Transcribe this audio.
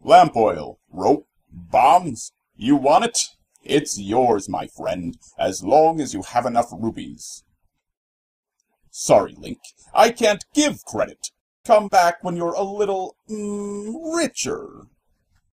Lamp oil, rope, bombs. You want it? It's yours, my friend, as long as you have enough rubies. Sorry, Link, I can't give credit. Come back when you're a little, richer.